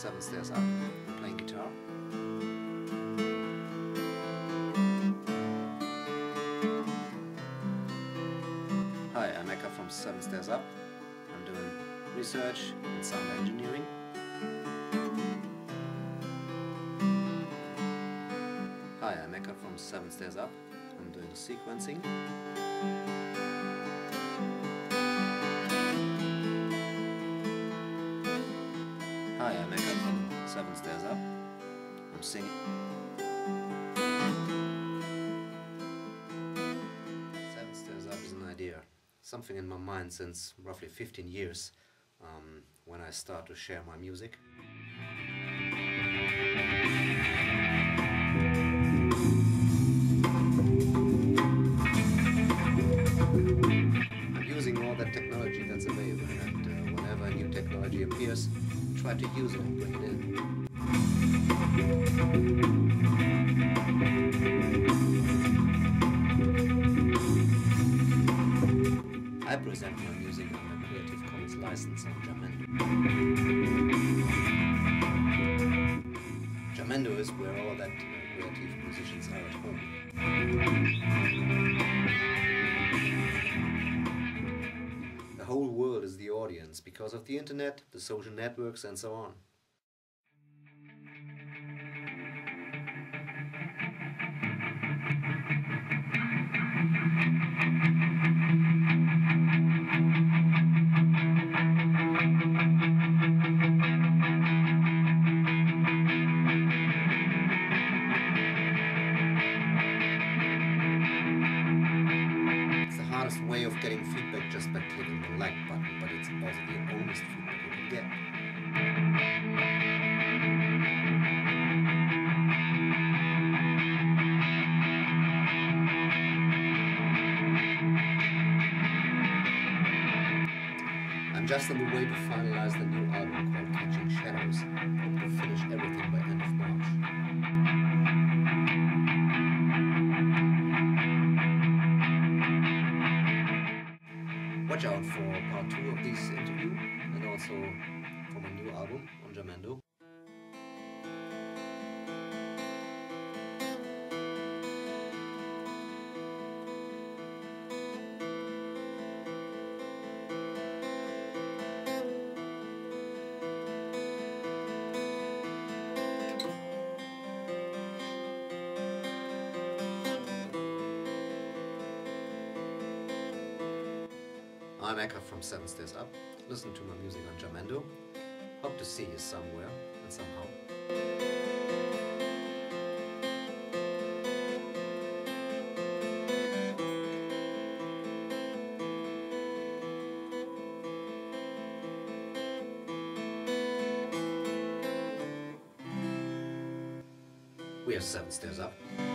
7 stairs up. I'm playing guitar. Hi, I'm Eckhard from 7 Stairs Up. I'm doing research and sound engineering. Hi, I'm Eckhard from 7 Stairs Up. I'm doing sequencing. Hi, I'm Eckhard from 7 Stairs Up. I'm singing. 7 Stairs Up is an idea, something in my mind since roughly 15 years, when I start to share my music. I'm using all that technology that's available, and whenever a new technology appears, try to use it and bring it in. I present my music under Creative Commons license on Jamendo. Jamendo is where all that creative musicians are at home. The whole world is the audience because of the internet, the social networks and so on. Way of getting feedback just by clicking the like button, but it's also the honest feedback you can get. I'm just on the way to finalize the new album called Catching Shadows. Hope to finish everything by end of March. Watch out for part 2 of this interview and also for my new album on Jamendo. I'm Eckhard from 7 Stairs Up. Listen to my music on Jamendo. Hope to see you somewhere and somehow. We are 7 Stairs Up.